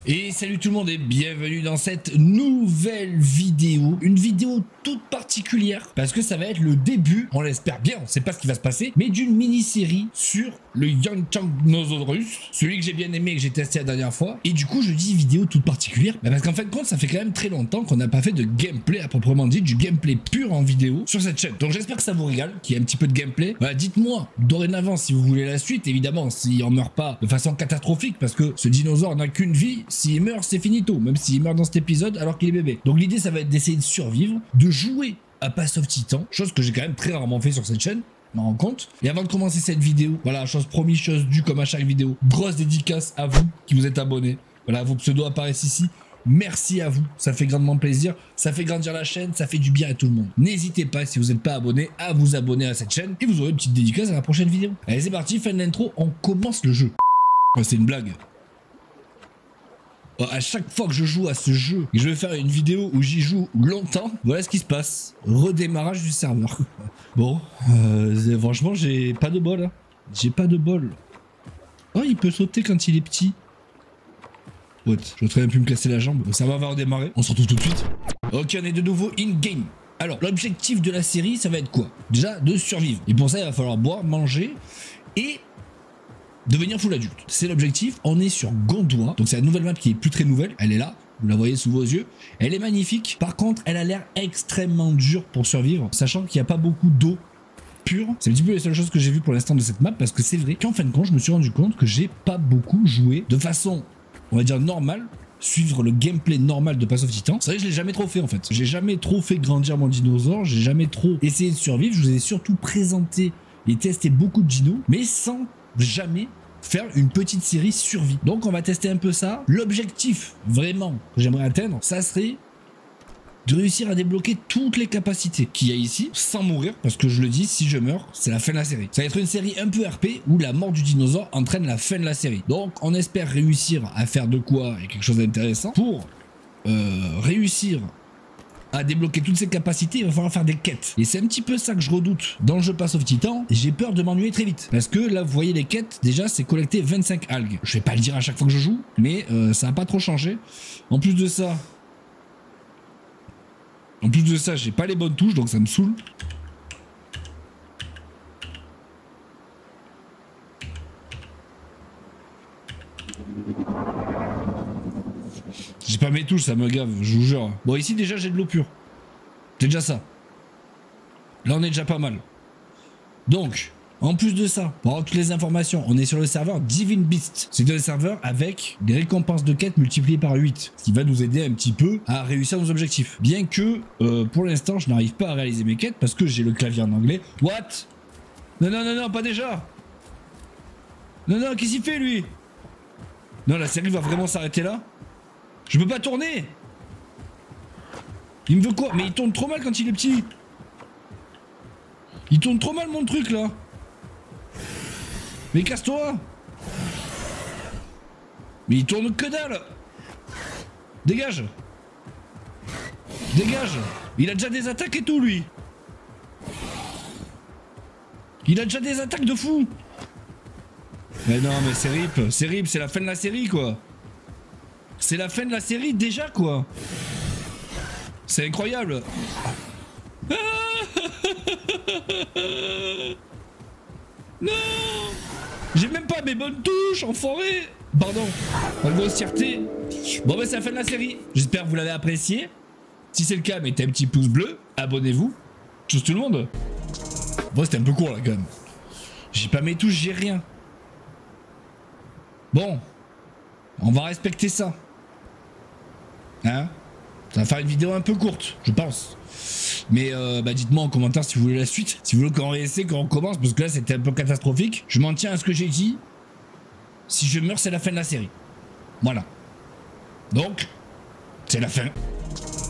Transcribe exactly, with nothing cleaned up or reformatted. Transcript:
Et salut tout le monde et bienvenue dans cette nouvelle vidéo. Une vidéo toute particulière parce que ça va être le début, on l'espère bien, on sait pas ce qui va se passer, mais d'une mini-série sur le Yanchang Nozosaurus, celui que j'ai bien aimé et que j'ai testé la dernière fois. Et du coup je dis vidéo toute particulière bah parce qu'en fin de compte ça fait quand même très longtemps qu'on n'a pas fait de gameplay à proprement dit, du gameplay pur en vidéo sur cette chaîne. Donc j'espère que ça vous régale, qu'il y ait un petit peu de gameplay. Voilà, dites-moi dorénavant si vous voulez la suite, évidemment si on meurt pas de façon catastrophique parce que ce dinosaure n'a qu'une vie. S'il meurt, c'est finito, même s'il meurt dans cet épisode alors qu'il est bébé. Donc l'idée, ça va être d'essayer de survivre, de jouer à Pass of Titan, chose que j'ai quand même très rarement fait sur cette chaîne, je m'en rends compte. Et avant de commencer cette vidéo, voilà, chose promise, chose due comme à chaque vidéo, grosse dédicace à vous qui vous êtes abonnés. Voilà, vos pseudos apparaissent ici. Merci à vous, ça fait grandement plaisir, ça fait grandir la chaîne, ça fait du bien à tout le monde. N'hésitez pas, si vous n'êtes pas abonné, à vous abonner à cette chaîne et vous aurez une petite dédicace à la prochaine vidéo. Allez, c'est parti, fin de l'intro, on commence le jeu. Ouais, c'est une blague. À chaque fois que je joue à ce jeu et que je vais faire une vidéo où j'y joue longtemps, voilà ce qui se passe. Redémarrage du serveur. Bon, euh, franchement, j'ai pas de bol. Hein. J'ai pas de bol. Oh, il peut sauter quand il est petit. What? Je vais très bien pu me casser la jambe. Ça va, va redémarrer. On se retrouve tout de suite. Ok, on est de nouveau in-game. Alors, l'objectif de la série, ça va être quoi? Déjà, de survivre. Et pour ça, il va falloir boire, manger et devenir full adulte. C'est l'objectif. On est sur Gondwa. Donc c'est la nouvelle map qui est plus très nouvelle. Elle est là. Vous la voyez sous vos yeux. Elle est magnifique. Par contre, elle a l'air extrêmement dure pour survivre. Sachant qu'il n'y a pas beaucoup d'eau pure. C'est un petit peu les seules choses que j'ai vues pour l'instant de cette map. Parce que c'est vrai qu'en fin de compte, je me suis rendu compte que j'ai pas beaucoup joué de façon, on va dire, normale. Suivre le gameplay normal de Pass of Titan. C'est vrai que je l'ai jamais trop fait en fait. J'ai jamais trop fait grandir mon dinosaure. J'ai jamais trop essayé de survivre. Je vous ai surtout présenté et testé beaucoup de dinos. Mais sans jamais faire une petite série survie. Donc on va tester un peu ça. L'objectif vraiment que j'aimerais atteindre, ça serait de réussir à débloquer toutes les capacités qu'il y a ici sans mourir, parce que je le dis, si je meurs, c'est la fin de la série. Ça va être une série un peu R P où la mort du dinosaure entraîne la fin de la série. Donc on espère réussir à faire de quoi et quelque chose d'intéressant. Pour euh, réussir à débloquer toutes ces capacités, il va falloir faire des quêtes. Et c'est un petit peu ça que je redoute dans le jeu Pass of Titan. J'ai peur de m'ennuyer très vite. Parce que là, vous voyez les quêtes, déjà, c'est collecter vingt-cinq algues. Je vais pas le dire à chaque fois que je joue, mais euh, ça n'a pas trop changé. En plus de ça, en plus de ça, j'ai pas les bonnes touches, donc ça me saoule. J'ai pas mes touches, ça me gave, je vous jure. Bon, ici déjà j'ai de l'eau pure. C'est déjà ça. Là on est déjà pas mal. Donc, en plus de ça, pour avoir toutes les informations, on est sur le serveur Divine Beast. C'est un serveur avec des récompenses de quête multipliées par huit. Ce qui va nous aider un petit peu à réussir nos objectifs. Bien que, euh, pour l'instant, je n'arrive pas à réaliser mes quêtes parce que j'ai le clavier en anglais. What? Non, non, non, non, pas déjà. Non, non, qu'est-ce qu'il fait lui? Non, la série va vraiment s'arrêter là? Je peux pas tourner. Il me veut quoi? Mais il tourne trop mal quand il est petit. Il tourne trop mal mon truc là. Mais casse-toi. Mais il tourne que dalle. Dégage. Dégage. Il a déjà des attaques et tout lui. Il a déjà des attaques de fou. Mais non mais c'est rip. C'est rip, c'est la fin de la série quoi. C'est la fin de la série déjà quoi. C'est incroyable. Non. J'ai même pas mes bonnes touches, enfoiré. Pardon. La grossièreté. Bon bah c'est la fin de la série. J'espère que vous l'avez apprécié. Si c'est le cas, mettez un petit pouce bleu. Abonnez-vous. Tchuss tout le monde. Bon c'était un peu court là quand même. J'ai pas mes touches, j'ai rien. Bon. On va respecter ça. Hein? Ça va faire une vidéo un peu courte, je pense. Mais euh, bah dites-moi en commentaire si vous voulez la suite. Si vous voulez qu'on réessaie, qu'on recommence, parce que là c'était un peu catastrophique. Je m'en tiens à ce que j'ai dit. Si je meurs, c'est la fin de la série. Voilà. Donc, c'est la fin.